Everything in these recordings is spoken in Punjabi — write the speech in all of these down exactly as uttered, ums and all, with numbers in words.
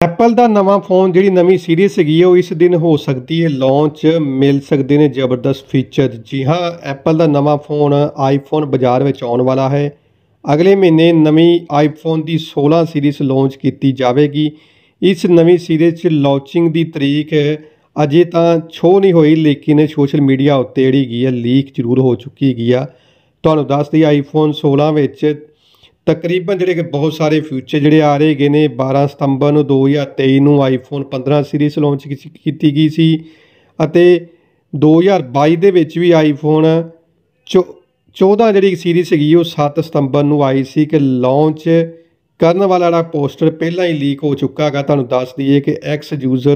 ਐਪਲ ਦਾ ਨਵਾਂ ਫੋਨ ਜਿਹੜੀ ਨਵੀਂ ਸੀਰੀਜ਼ ਹੈਗੀ ਹੈ ਉਹ ਇਸ ਦਿਨ ਹੋ ਸਕਦੀ ਹੈ ਲਾਂਚ। ਮਿਲ ਸਕਦੇ ਨੇ ਜ਼ਬਰਦਸਤ ਫੀਚਰ। ਜੀ ਹਾਂ, ਐਪਲ ਦਾ ਨਵਾਂ ਫੋਨ ਆਈਫੋਨ ਬਾਜ਼ਾਰ ਵਿੱਚ ਆਉਣ ਵਾਲਾ ਹੈ। ਅਗਲੇ ਮਹੀਨੇ ਨਵੀਂ ਆਈਫੋਨ ਦੀ ਸੋਲਾਂ ਸੀਰੀਜ਼ ਲਾਂਚ ਕੀਤੀ ਜਾਵੇਗੀ। ਇਸ ਨਵੀਂ ਸੀਰੀਜ਼ 'ਚ ਲਾਂਚਿੰਗ ਦੀ ਤਰੀਕ ਅਜੇ ਤਾਂ ਸ਼ੋਅ ਨਹੀਂ ਹੋਈ, ਲੇਕਿਨ ਸੋਸ਼ਲ ਮੀਡੀਆ ਉੱਤੇ ਜਿਹੜੀ ਹੈਗੀ ਆ ਲੀਕ ਜ਼ਰੂਰ ਹੋ ਚੁੱਕੀ ਹੈਗੀ ਆ। ਤੁਹਾਨੂੰ ਦੱਸ ਦਈਏ ਆਈਫੋਨ ਸੋਲਾਂ ਵਿੱਚ ਤਕਰੀਬਨ ਜਿਹੜੇ ਕਿ ਬਹੁਤ ਸਾਰੇ ਫਿਊਚਰ ਜਿਹੜੇ ਆ ਰਹੇ ਹੈਗੇ ਨੇ। ਬਾਰਾਂ ਸਤੰਬਰ ਨੂੰ ਦੋ ਹਜ਼ਾਰ ਤੇਈ ਨੂੰ ਆਈਫੋਨ ਪੰਦਰਾਂ ਸੀਰੀਜ਼ ਲਾਂਚ ਕੀਤੀ ਗਈ ਸੀ ਅਤੇ ਦੋ ਹਜ਼ਾਰ ਬਾਈ ਦੇ ਵਿੱਚ ਵੀ ਆਈਫੋਨ ਚੌ ਚੌਦਾਂ ਜਿਹੜੀ ਸੀਰੀਜ਼ ਸੀਗੀ ਉਹ ਸੱਤ ਸਤੰਬਰ ਨੂੰ ਆਈ ਸੀ। ਕਿ ਲਾਂਚ ਕਰਨ ਵਾਲਾ ਜਿਹੜਾ ਪੋਸਟਰ ਪਹਿਲਾਂ ਹੀ ਲੀਕ ਹੋ ਚੁੱਕਾ ਹੈਗਾ। ਤੁਹਾਨੂੰ ਦੱਸ ਦਈਏ ਕਿ ਐਕਸ ਯੂਜ਼ਰ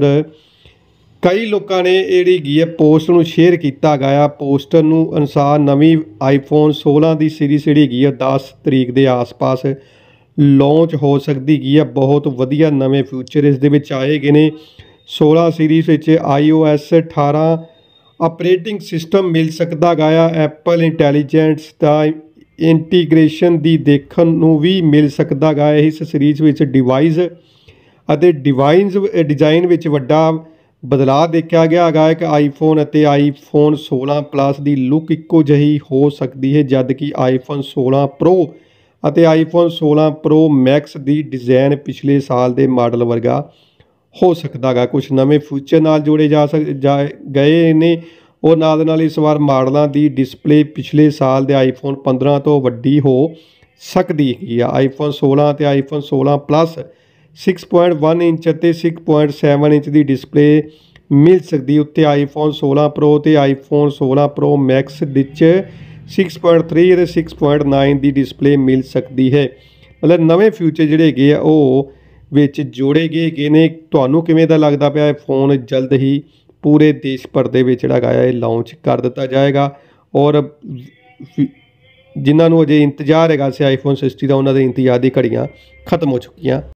ਕਈ ਲੋਕਾਂ ਨੇ ਜਿਹੜੀ ਹੈਗੀ ਹੈ ਪੋਸਟ ਨੂੰ ਸ਼ੇਅਰ ਕੀਤਾ ਗਿਆ। ਪੋਸਟਰ ਨੂੰ ਅਨੁਸਾਰ ਨਵੀਂ ਆਈਫੋਨ ਸੋਲਾਂ ਦੀ ਸੀਰੀਜ਼ ਜਿਹੜੀ ਹੈਗੀ ਆ ਦਸ ਤਰੀਕ ਦੇ ਆਸ-ਪਾਸ ਲਾਂਚ ਹੋ ਸਕਦੀ ਹੈਗੀ ਆ। ਬਹੁਤ ਵਧੀਆ ਨਵੇਂ ਫਿਊਚਰ ਇਸ ਦੇ ਵਿੱਚ ਆਏ ਗਏ ਨੇ। ਸੋਲਾਂ ਸੀਰੀਜ਼ ਵਿੱਚ ਆਈ ਓ ਐਸ ਅਠਾਰਾਂ ਆਪਰੇਟਿੰਗ ਸਿਸਟਮ ਮਿਲ ਸਕਦਾ ਗਾ। ਐਪਲ ਇੰਟੈਲੀਜੈਂਸ ਦਾ ਇੰਟੀਗ੍ਰੇਸ਼ਨ ਦੀ ਦੇਖਣ ਨੂੰ ਵੀ ਮਿਲ ਸਕਦਾ ਗਾ। ਇਸ ਸੀਰੀਜ਼ ਵਿੱਚ ਡਿਵਾਈਸ ਅਤੇ ਡਿਵਾਈਨਸ ਡਿਜ਼ਾਈਨ ਵਿੱਚ ਵੱਡਾ ਬਦਲਾਅ ਦੇਖਿਆ ਗਿਆ ਹੈਗਾ। ਕਿ ਆਈਫੋਨ ਅਤੇ ਆਈਫੋਨ ਸੋਲਾਂ ਪਲੱਸ ਦੀ ਲੁੱਕ ਇੱਕੋ ਜਿਹੀ ਹੋ ਸਕਦੀ ਹੈ, ਜਦ ਕਿ ਆਈਫੋਨ ਸੋਲਾਂ ਪ੍ਰੋ ਅਤੇ ਆਈਫੋਨ ਸੋਲਾਂ ਪ੍ਰੋ ਮੈਕਸ ਦੀ ਡਿਜ਼ਾਈਨ ਪਿਛਲੇ ਸਾਲ ਦੇ ਮਾਡਲ ਵਰਗਾ ਹੋ ਸਕਦਾ ਗਾ। ਕੁਝ ਨਵੇਂ ਫੀਚਰ ਨਾਲ ਜੋੜੇ ਜਾ ਸਕ ਜਾ ਗਏ ਨੇ। ਉਹ ਨਾਲ ਨਾਲ ਇਸ ਵਾਰ ਮਾਡਲਾਂ ਦੀ ਡਿਸਪਲੇ ਪਿਛਲੇ ਸਾਲ ਦੇ ਆਈਫੋਨ ਪੰਦਰਾਂ ਤੋਂ ਵੱਡੀ ਹੋ ਸਕਦੀ ਹੈਗੀ ਆ। ਆਈਫੋਨ ਸੋਲਾਂ ਅਤੇ ਆਈਫੋਨ ਸੋਲਾਂ plus six point one inch ਅਤੇ ਸਿਕਸ ਪੁਆਇੰਟ ਸੈਵਨ ਇੰਚ ਦੀ ਡਿਸਪਲੇ ਮਿਲ ਸਕਦੀ। ਉੱਤੇ ਆਈਫੋਨ ਸੋਲਾਂ ਪ੍ਰੋ ਅਤੇ ਆਈਫੋਨ ਸੋਲਾਂ ਪ੍ਰੋ ਮੈਕਸ ਵਿੱਚ ਸਿਕਸ ਪੁਆਇੰਟ ਥ੍ਰੀ ਅਤੇ ਸਿਕਸ ਪੁਆਇੰਟ ਨਾਈਨ ਦੀ ਡਿਸਪਲੇ ਮਿਲ ਸਕਦੀ ਹੈ। ਮਤਲਬ ਨਵੇਂ ਫਿਊਚਰ ਜਿਹੜੇ ਹੈਗੇ ਆ ਉਹ ਵਿੱਚ ਜੋੜੇ ਗਏ ਹੈਗੇ ਨੇ। ਤੁਹਾਨੂੰ ਕਿਵੇਂ ਦਾ ਲੱਗਦਾ ਪਿਆ? ਫੋਨ ਜਲਦ ਹੀ ਪੂਰੇ ਦੇਸ਼ ਭਰ ਦੇ ਵਿੱਚ ਜਿਹੜਾ ਹੈਗਾ ਇਹ ਲਾਂਚ ਕਰ ਦਿੱਤਾ ਜਾਏਗਾ। ਔਰ ਜਿਨ੍ਹਾਂ ਨੂੰ ਅਜੇ ਇੰਤਜ਼ਾਰ ਹੈਗਾ ਸੀ ਆਈਫੋਨ ਸਿਕਸਟੀ ਦਾ, ਉਹਨਾਂ ਦੇ ਇੰਤਜ਼ਾਰ ਦੀ ਘੜੀਆਂ ਖਤਮ ਹੋ ਚੁੱਕੀਆਂ।